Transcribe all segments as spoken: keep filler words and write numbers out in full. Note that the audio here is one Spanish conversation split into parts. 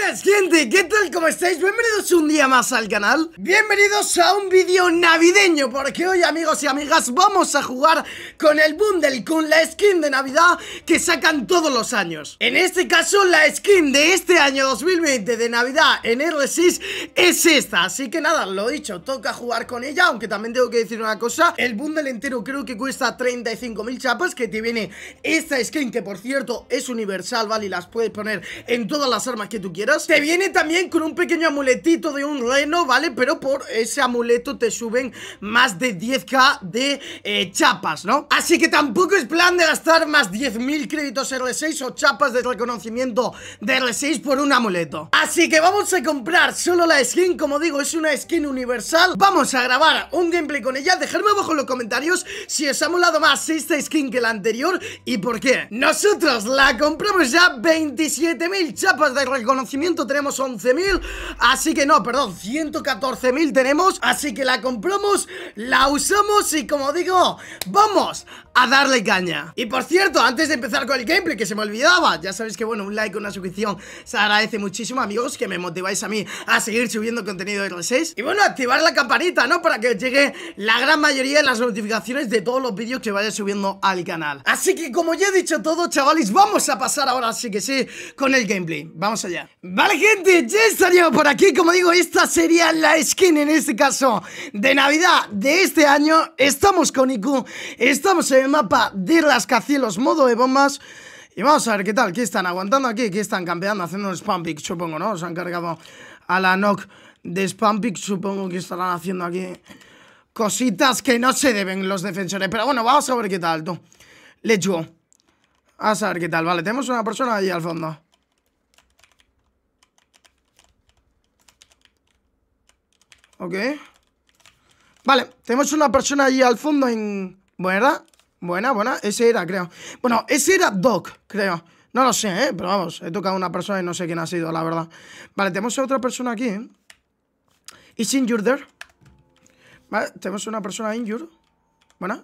Buenas gente, ¿qué tal? ¿Cómo estáis? Bienvenidos un día más al canal. Bienvenidos a un vídeo navideño, porque hoy, amigos y amigas, vamos a jugar con el bundle, con la skin de Navidad que sacan todos los años. En este caso, la skin de este año dos mil veinte de Navidad en R seis es esta. Así que nada, lo dicho, toca jugar con ella. Aunque también tengo que decir una cosa, el bundle entero creo que cuesta treinta y cinco mil chapas, que te viene esta skin, que por cierto es universal, ¿vale? Y las puedes poner en todas las armas que tú quieras. Te viene también con un pequeño amuletito de un reno, ¿vale? Pero por ese amuleto te suben más de diez k de eh, chapas, ¿no? Así que tampoco es plan de gastar más diez mil créditos R seis o chapas de reconocimiento de R seis por un amuleto. Así que vamos a comprar solo la skin. Como digo, es una skin universal. Vamos a grabar un gameplay con ella. Dejadme abajo en los comentarios si os ha molado más esta skin que la anterior y por qué. Nosotros la compramos ya veintisiete mil chapas de reconocimiento, tenemos once mil, así que no, perdón, ciento catorce mil tenemos, así que la compramos, la usamos y como digo, vamos a darle caña. Y por cierto, antes de empezar con el gameplay, que se me olvidaba, ya sabéis que bueno, un like, una suscripción se agradece muchísimo, amigos, que me motiváis a mí a seguir subiendo contenido de R seis. Y bueno, activar la campanita, ¿no? Para que os llegue la gran mayoría de las notificaciones de todos los vídeos que vaya subiendo al canal. Así que como ya he dicho todo, chavales, vamos a pasar ahora sí que sí con el gameplay. Vamos allá. Vale, gente, ya estaría por aquí. Como digo, esta sería la skin, en este caso, de Navidad de este año. Estamos con Iku, estamos en el mapa de rascacielos, modo de bombas. Y vamos a ver qué tal, ¿qué están aguantando aquí? ¿Qué están campeando? Haciendo un spam pick, supongo, ¿no? Se han cargado a la knock de spam pick. Supongo que estarán haciendo aquí cositas que no se deben los defensores. Pero bueno, vamos a ver qué tal, tú. Let's go. Vamos a ver qué tal, vale, tenemos una persona ahí al fondo. Ok. Vale, tenemos una persona allí al fondo en... Buena, buena, buena, ese era, creo. Bueno, ese era Doc, creo. No lo sé, ¿eh? Pero vamos, he tocado a una persona y no sé quién ha sido, la verdad. Vale, tenemos a otra persona aquí, ¿eh? Is injured there. Vale, tenemos una persona injured. Buena.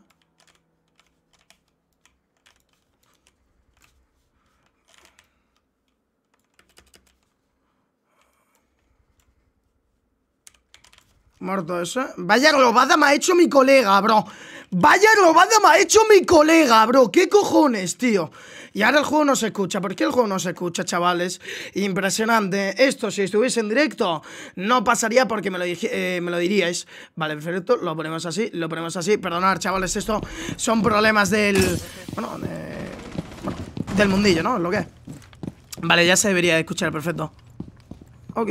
Muerto ese. Vaya globada me ha hecho mi colega, bro. Vaya globada me ha hecho mi colega, bro. ¿Qué cojones, tío? Y ahora el juego no se escucha. ¿Por qué el juego no se escucha, chavales? Impresionante. Esto, si estuviese en directo, no pasaría porque me lo, eh, me lo diríais. Vale, perfecto. Lo ponemos así, lo ponemos así. Perdonad, chavales, esto son problemas del... Bueno, de... bueno del mundillo, ¿no? Lo que es. Vale, ya se debería escuchar, perfecto. Ok.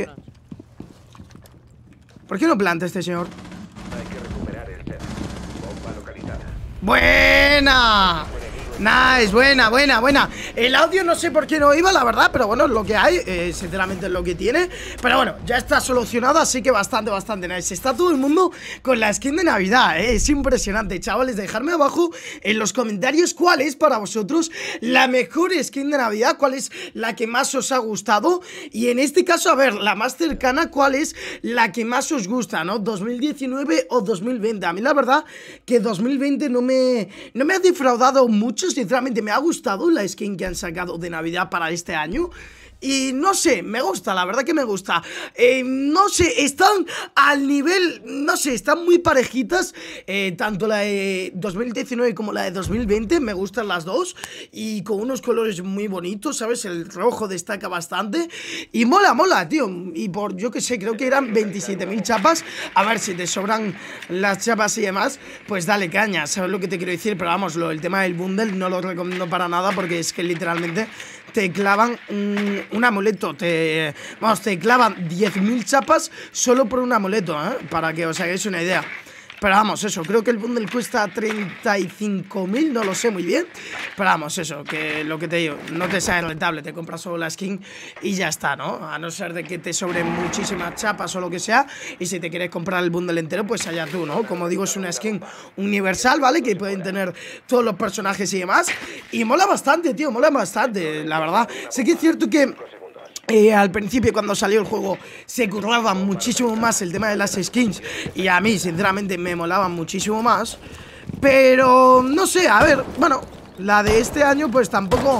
¿Por qué no planta este señor? Hay que recuperar el set. Bomba localizada. ¡Buena! Nice, buena, buena, buena. El audio no sé por qué no iba, la verdad, pero bueno, es lo que hay, eh, sinceramente es lo que tiene. Pero bueno, ya está solucionado, así que bastante, bastante nice. Está todo el mundo con la skin de Navidad, eh. Es impresionante, chavales. Dejadme abajo en los comentarios cuál es para vosotros la mejor skin de Navidad, cuál es la que más os ha gustado. Y en este caso, a ver, la más cercana, cuál es la que más os gusta, ¿no? ¿dos mil diecinueve o dos mil veinte? A mí la verdad que dos mil veinte no me, no me ha defraudado mucho. Sinceramente me ha gustado la skin que han sacado de Navidad para este año. Y no sé, me gusta, la verdad que me gusta. eh, No sé, están al nivel, no sé, están muy parejitas, eh, tanto la de dos mil diecinueve como la de dos mil veinte. Me gustan las dos y con unos colores muy bonitos, ¿sabes? El rojo destaca bastante y mola, mola, tío. Y por, yo que sé, creo que eran veintisiete mil chapas. A ver, si te sobran las chapas y demás, pues dale caña, ¿sabes lo que te quiero decir? Pero vamos, lo, el tema del bundle no lo recomiendo para nada, porque es que literalmente te clavan un, un amuleto, te, vamos, te clavan diez mil chapas solo por un amuleto, ¿eh? Para que os hagáis una idea. Pero vamos, eso, creo que el bundle cuesta treinta y cinco mil, no lo sé muy bien. Pero vamos, eso, que lo que te digo, no te sale rentable, te compras solo la skin y ya está, ¿no? A no ser de que te sobren muchísimas chapas o lo que sea. Y si te quieres comprar el bundle entero, pues allá tú, ¿no? Como digo, es una skin universal, ¿vale? Que pueden tener todos los personajes y demás. Y mola bastante, tío, mola bastante, la verdad. Sé que es cierto que... Eh, al principio, cuando salió el juego, se curraba muchísimo más el tema de las skins y a mí, sinceramente, me molaban muchísimo más. Pero, no sé, a ver, bueno, la de este año pues tampoco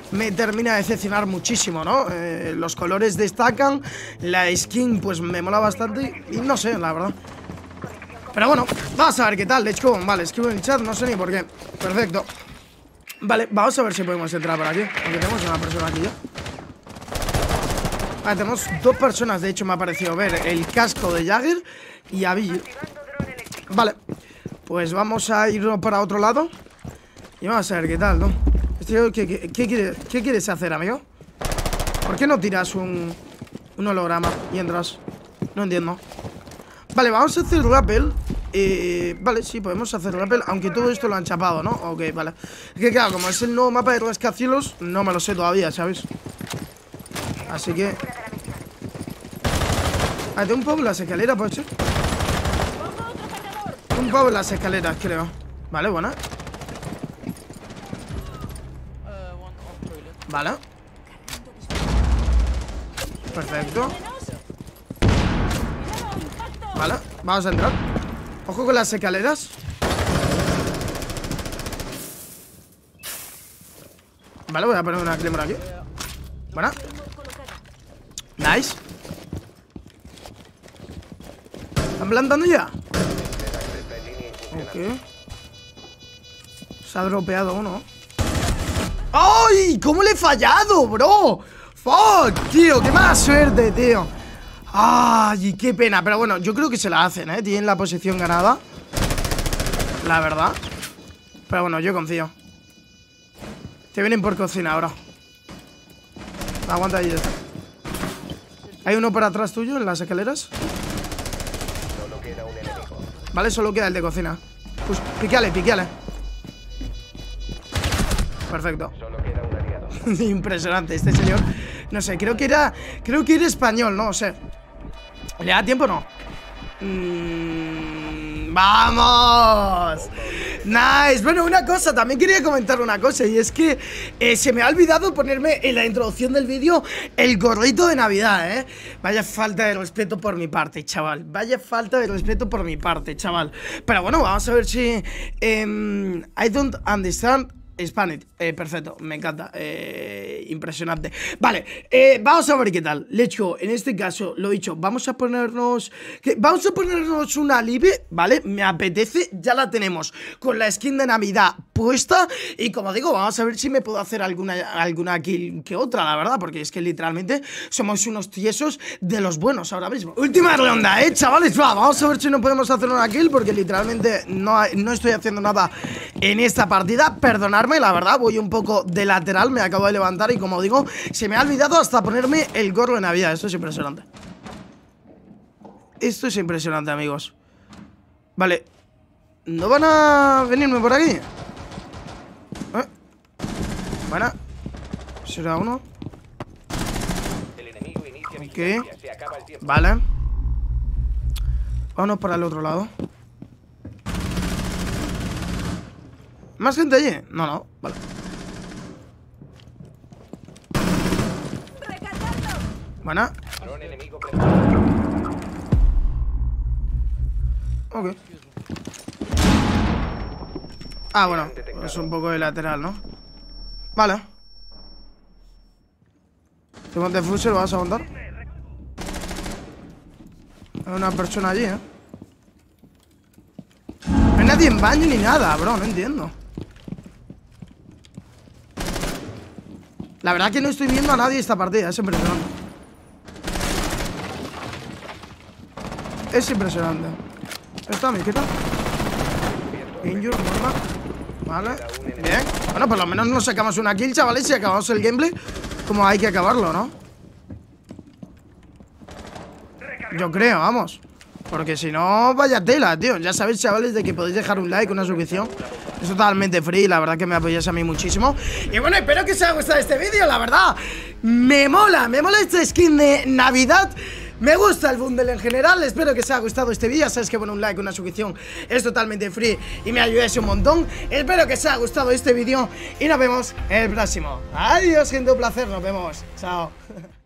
me termina de decepcionar muchísimo, ¿no? Eh, los colores destacan, la skin pues me mola bastante y no sé, la verdad. Pero bueno, vamos a ver qué tal, let's go. Vale, escribo en el chat, no sé ni por qué. Perfecto. Vale, vamos a ver si podemos entrar por aquí, aunque tenemos una persona aquí ya. Vale, tenemos dos personas, de hecho me ha parecido ver el casco de Jagger y a Bill. Vale, pues vamos a irnos para otro lado y vamos a ver qué tal, ¿no? Este, ¿qué, qué, qué, quieres, ¿Qué quieres hacer, amigo? ¿Por qué no tiras un, un holograma y entras? No entiendo. Vale, vamos a hacer rappel. Eh, vale, sí, podemos hacer rappel, aunque todo esto lo han chapado, ¿no? Ok, vale. Es que claro, como es el nuevo mapa de rascacielos, no me lo sé todavía, ¿sabes? Así que... Ah, tengo un pavo en las escaleras, ¿puede ser? Un pavo en las escaleras, creo. Vale, buena. Vale. Perfecto. Vale, vamos a entrar. Ojo con las escaleras. Vale, voy a poner una claymore aquí. Buena. Nice. ¿Están plantando ya? Ok. Se ha dropeado uno. ¡Ay! ¿Cómo le he fallado, bro? ¡Fuck, tío! ¡Qué mala suerte, tío! ¡Ay! ¡Qué pena! Pero bueno, yo creo que se la hacen, ¿eh? Tienen la posición ganada, la verdad. Pero bueno, yo confío. Te vienen por cocina ahora. Aguanta ahí. Hay uno por atrás tuyo en las escaleras. Vale, solo queda el de cocina. Pues piqueale, piqueale. Perfecto. Impresionante este señor. No sé, creo que era Creo que era español, no sé. ¿Le da tiempo o no? Mm, ¡Vamos! Nice. Bueno, una cosa, también quería comentar una cosa. Y es que eh, se me ha olvidado ponerme en la introducción del vídeo el gorrito de Navidad, ¿eh? Vaya falta de respeto por mi parte, chaval. Vaya falta de respeto por mi parte, chaval. Pero bueno, vamos a ver si eh, I don't understand Spanish, eh, perfecto, me encanta, eh, impresionante. Vale, eh, vamos a ver qué tal. Let's go, en este caso, lo dicho, vamos a ponernos que, Vamos a ponernos una live, ¿vale? Me apetece, ya la tenemos con la skin de Navidad puesta. Y como digo, vamos a ver si me puedo hacer alguna, alguna kill que otra, la verdad. Porque es que literalmente somos unos tiesos de los buenos ahora mismo. Última ronda, eh, chavales, va, vamos a ver si no podemos hacer una kill. Porque literalmente no, no estoy haciendo nada en esta partida, perdonad, la verdad, voy un poco de lateral. Me acabo de levantar y como digo, se me ha olvidado hasta ponerme el gorro de Navidad. Esto es impresionante. Esto es impresionante, amigos. Vale, ¿no van a venirme por aquí? ¿Eh? Bueno, será uno. Ok, vale. Vámonos para el otro lado. ¿Más gente allí? No, no, vale. Buena. Ok. Ah, bueno, es un poco de lateral, ¿no? Vale. ¿Te montas de fusil? ¿Lo vas a montar? Hay una persona allí, ¿eh? No hay nadie en baño ni nada, bro, no entiendo. La verdad que no estoy viendo a nadie esta partida, es impresionante. Es impresionante. Está mi quita. Injure, normal. Vale, bien. Bueno, por lo menos nos sacamos una kill, chavales. Y acabamos el gameplay como hay que acabarlo, ¿no? Yo creo, vamos. Porque si no, vaya tela, tío. Ya sabéis, chavales, de que podéis dejar un like, una suscripción. Es totalmente free, la verdad que me apoyáis a mí muchísimo. Y bueno, espero que os haya gustado este vídeo, la verdad. Me mola, me mola esta skin de Navidad. Me gusta el bundle en general, espero que os haya gustado este vídeo. Sabes que bueno, un like, una suscripción es totalmente free y me ayudáis un montón. Espero que os haya gustado este vídeo y nos vemos en el próximo. Adiós, gente, un placer, nos vemos. Chao.